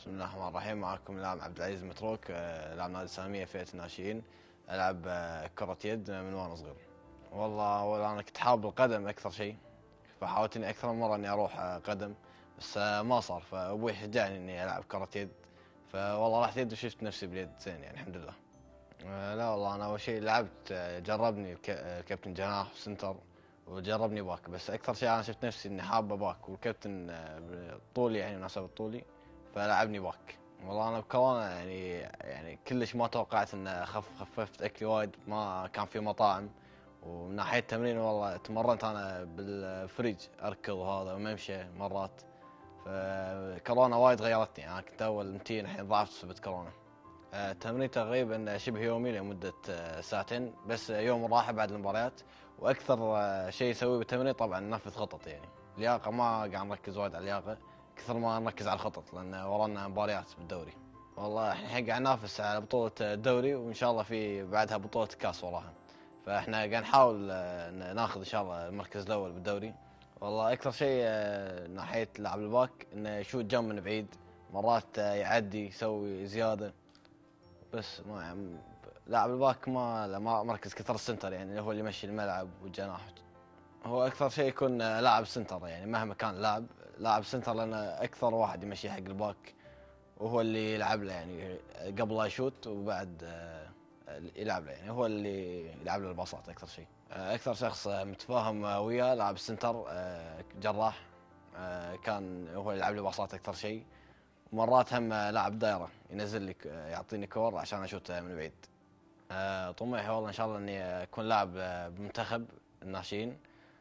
بسم الله الرحمن الرحيم. معكم اللاعب عبد العزيز متروك، لاعب نادي السالمية فئة الناشئين. ألعب كرة يد من وأنا صغير. والله أنا كنت حاب القدم أكثر شيء، فحاولت إني أكثر من مرة إني أروح قدم، بس ما صار. فأبوي شجعني إني ألعب كرة يد، فوالله رحت يد وشفت نفسي باليد زين يعني الحمد لله. لا والله أنا أول شيء لعبت، جربني الكابتن جناح وسنتر، وجربني باك، بس أكثر شيء أنا شفت نفسي إني حابة باك، والكابتن طولي يعني مناسب طولي فلعبني باك. والله انا بكورونا يعني كلش ما توقعت ان خففت اكلي وايد، ما كان في مطاعم. ومن ناحيه التمرين والله تمرنت انا بالفريج اركض وهذا وممشى مرات. فكورونا وايد غيرتني، انا كنت اول متين الحين ضعفت بسبب كورونا. تمرين تقريبا شبه يومي لمده ساعتين، بس يوم راحه بعد المباريات. واكثر شيء يسويه بالتمرين طبعا ننفذ خطط يعني. لياقه ما قاعد نركز وايد على اللياقه كثر ما نركز على الخطط، لان ورانا مباريات بالدوري. والله احنا الحين قاعد ننافس على بطولة الدوري، وان شاء الله في بعدها بطولة كاس وراها. فاحنا قاعد نحاول ناخذ ان شاء الله المركز الاول بالدوري. والله اكثر شيء ناحية لاعب الباك انه يشوت جنب من بعيد، مرات يعدي يسوي زيادة. بس ما يعني لاعب الباك ما مركز كثر السنتر، يعني هو اللي يمشي الملعب والجناح. هو اكثر شيء يكون لاعب سنتر، يعني مهما كان لاعب سنتر، لان اكثر واحد يمشي حق الباك، وهو اللي يلعب له يعني قبل لا يشوت وبعد يلعب له، يعني هو اللي يلعب له الباصات اكثر شيء. اكثر شخص متفاهم وياه لاعب السنتر جراح، كان هو اللي يلعب لي باصات اكثر شيء. ومرات هم لاعب دايره ينزل لي يعطيني كور عشان اشوت من بعيد. طموحي والله ان شاء الله اني اكون لاعب بمنتخب الناشئين،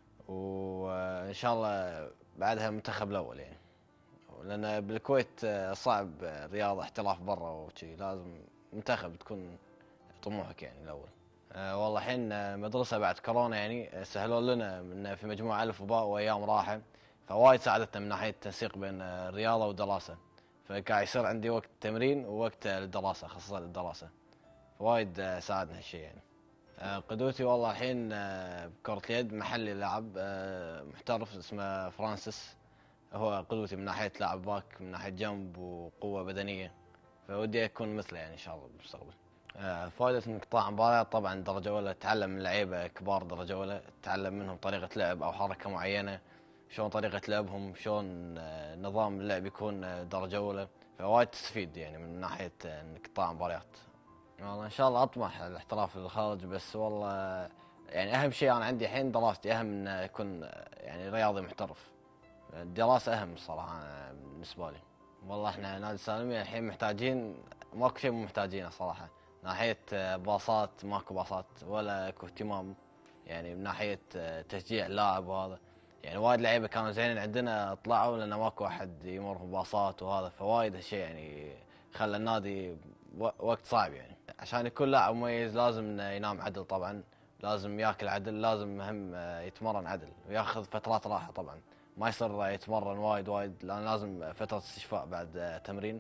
وان شاء الله بعدها المنتخب الاول يعني. لان بالكويت صعب رياضه احتراف برا وشي، لازم منتخب تكون طموحك يعني الاول. والله الحين مدرسه بعد كورونا يعني سهلوا لنا من في مجموعه الف وباء وايام راحه، فوايد ساعدتنا من ناحيه التنسيق بين الرياضه والدراسه. فقاعد يصير عندي وقت تمرين ووقت الدراسه، خاصه الدراسه، فوايد ساعدنا هالشيء يعني. قدوتي والله الحين بكرة اليد محلي لاعب محترف اسمه فرانسيس، هو قدوتي من ناحية لاعب باك، من ناحية جنب وقوة بدنية، فودي أكون مثله يعني إن شاء الله بالمستقبل. فائدة انك تطلع مباريات طبعا درجة أولى، تتعلم من لعيبة كبار درجة أولى، تتعلم منهم طريقة لعب أو حركة معينة، شلون طريقة لعبهم، شلون نظام اللعب يكون درجة أولى. فوايد تستفيد يعني من ناحية انك تطلع مباريات. والله ان شاء الله اطمح الاحتراف للخارج، بس والله يعني اهم شيء انا عندي الحين دراستي اهم من اكون يعني رياضي محترف. الدراسة اهم الصراحة بالنسبة لي. والله احنا نادي السالمية الحين محتاجين، ماكو شيء مو محتاجينه صراحة. ناحية باصات ماكو باصات ولا اكو اهتمام، يعني من ناحية تشجيع اللاعب وهذا. يعني وايد لعيبة كانوا زينين عندنا طلعوا لان ماكو احد يمرهم باصات وهذا، فوايد هالشيء يعني خلى النادي وقت صعب يعني. عشان يكون لاعب مميز لازم انه ينام عدل طبعا، لازم ياكل عدل، لازم مهم يتمرن عدل وياخذ فترات راحه طبعا. ما يصير يتمرن وايد لان لازم فتره استشفاء بعد تمرين،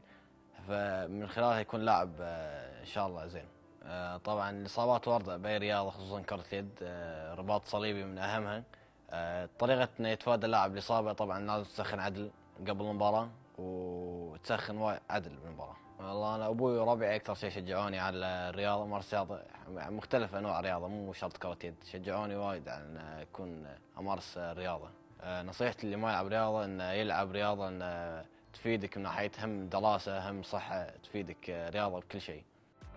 فمن خلالها يكون لاعب ان شاء الله زين. طبعا الاصابات وارده باي رياضه خصوصا كره اليد، رباط صليبي من اهمها. طريقه انه يتفادى اللاعب الاصابه طبعا لازم تسخن عدل قبل المباراه، وتسخن عدل بالمباراه. والله انا ابوي وربعي اكثر شيء شجعوني على الرياضه، مارس رياضه مختلف انواع الرياضه مو شرط كره يد، شجعوني وايد على ان اكون امارس الرياضه. نصيحتي اللي ما يلعب رياضه انه يلعب رياضه، انه تفيدك من ناحيه هم دراسه هم صحه، تفيدك رياضه بكل شيء.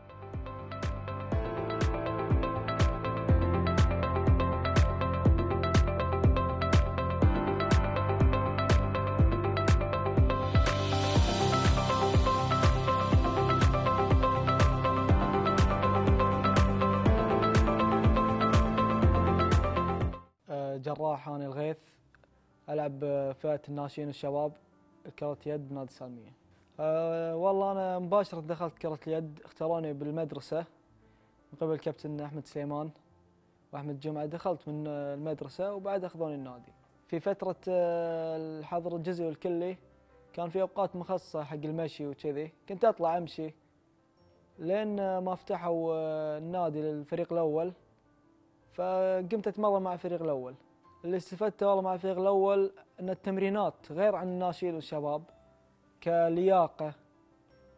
جراح هاني الغيث، ألعب فئة الناشئين والشباب كرة يد بنادي السالمية. والله أنا مباشرة دخلت كرة اليد، اختاروني بالمدرسة من قبل كابتن أحمد سليمان وأحمد جمعة، دخلت من المدرسة وبعد أخذوني النادي. في فترة الحظر الجزئي والكلي كان في أوقات مخصصة حق المشي وكذي، كنت أطلع أمشي لين ما فتحوا النادي للفريق الأول، فقمت أتمرن مع الفريق الأول. اللي استفدته والله مع الفريق الأول أن التمرينات غير عن الناشئين والشباب، كلياقة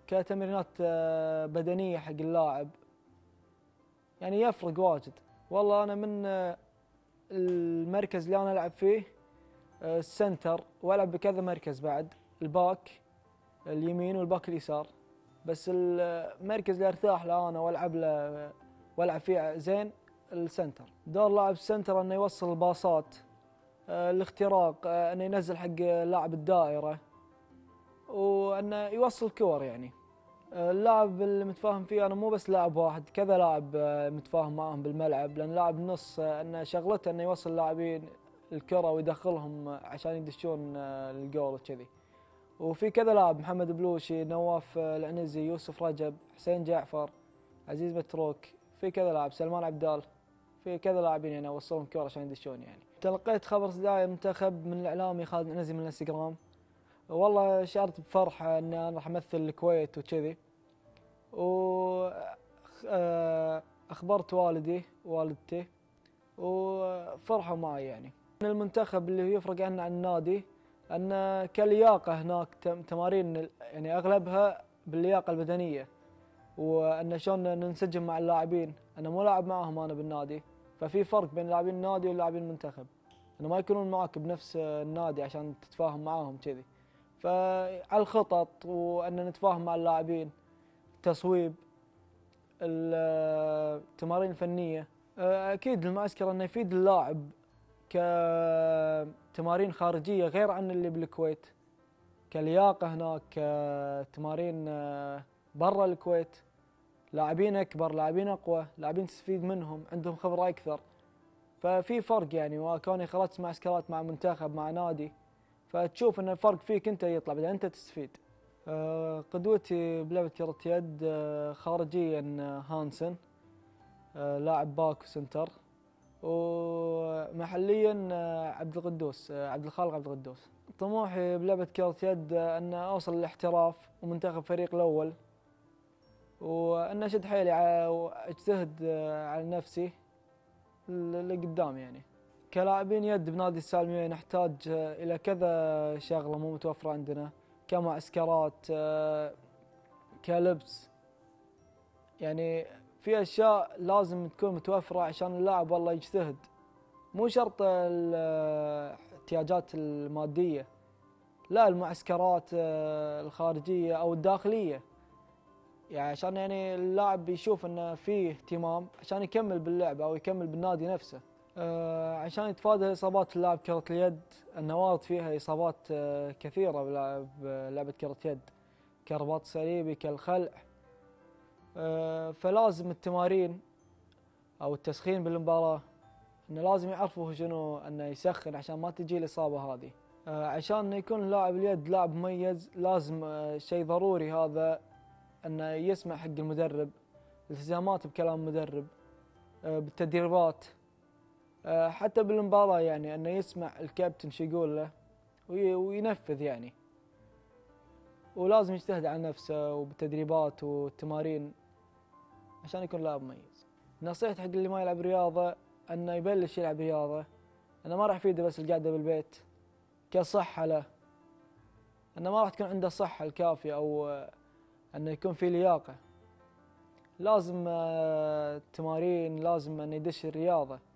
كتمرينات بدنية حق اللاعب يعني يفرق واجد. والله أنا من المركز اللي أنا ألعب فيه السنتر، وألعب بكذا مركز بعد، الباك اليمين والباك اليسار. بس المركز اللي أرتاح له أنا وألعب فيه زين السنتر. دور لاعب السنتر أنه يوصل الباصات، الاختراق، أنه ينزل حق لاعب الدائرة، وأنه يوصل كور يعني. اللاعب اللي متفاهم فيه أنا مو بس لاعب واحد، كذا لاعب متفاهم معهم بالملعب، لأن لاعب النص أنه شغلته أنه يوصل لاعبين الكرة ويدخلهم عشان يدشون الجول وكذي. وفي كذا لاعب، محمد بلوشي، نواف العنزي، يوسف رجب، حسين جعفر، عزيز متروك، في كذا لاعب، سلمان عبدال، في كذا لاعبين يعني اوصلهم كرة عشان يدشون يعني. تلقيت خبر استدعاء المنتخب من الاعلامي خالد عنزي من الانستغرام. والله شعرت بفرحة ان انا راح امثل الكويت وكذي، واخبرت والدي ووالدتي وفرحوا معي يعني. المنتخب اللي يفرق عنه عن النادي ان كلياقة هناك تمارين يعني اغلبها باللياقة البدنية، وان شلون ننسجم مع اللاعبين. انا مو لاعب معهم انا بالنادي، ففي فرق بين لاعبين النادي ولاعبين المنتخب، انه ما يكونون معك بنفس النادي عشان تتفاهم معاهم كذي. فعلى الخطط وان نتفاهم مع اللاعبين، تصويب، التمارين الفنية. اكيد المعسكر انه يفيد اللاعب كتمارين خارجية غير عن اللي بالكويت، كلياقة هناك، كتمارين برا الكويت، لاعبين اكبر، لاعبين اقوى، لاعبين تستفيد منهم، عندهم خبره اكثر. ففي فرق يعني، وكوني خلصت معسكرات مع منتخب مع نادي، فتشوف ان الفرق فيك انت يطلع بعدين انت تستفيد. قدوتي بلعبه كره يد خارجيا هانسن، لاعب باك وسنتر، ومحليا عبد القدوس، عبد الخالق عبد القدوس. طموحي بلعبه كره يد ان اوصل للاحتراف ومنتخب فريق الاول، وأن أشد حيلي واجتهد على نفسي لقدام يعني. كلاعبين يد بنادي السالمية نحتاج إلى كذا شغلة مو متوفرة عندنا، كمعسكرات، كلبس، يعني في أشياء لازم تكون متوفرة عشان اللاعب والله يجتهد. مو شرط الاحتياجات المادية، لا، المعسكرات الخارجية أو الداخلية، يعني عشان يعني اللاعب يشوف انه فيه اهتمام عشان يكمل باللعبه او يكمل بالنادي نفسه. عشان يتفادى اصابات اللاعب كره اليد، انه وارد فيها اصابات كثيره بلعبه كره يد، كرباط صليبي، كالخلع. فلازم التمارين او التسخين بالمباراه انه لازم يعرفوا شنو انه يسخن عشان ما تجي الاصابه هذه. عشان يكون لاعب اليد لاعب مميز لازم شيء ضروري هذا، أنه يسمع حق المدرب، التزامات بكلام المدرب، بالتدريبات، حتى بالمباراة يعني أنه يسمع الكابتن شو يقول له وينفذ يعني. ولازم يجتهد على نفسه وبالتدريبات والتمارين عشان يكون لاعب مميز. نصيحتي حق اللي ما يلعب رياضة أنه يبلش يلعب رياضة، أنه ما راح يفيده بس القعدة بالبيت، كصحة له، أنه ما راح تكون عنده الصحة الكافية أو أنه يكون في لياقة. لازم تمارين، لازم أن يدش الرياضة.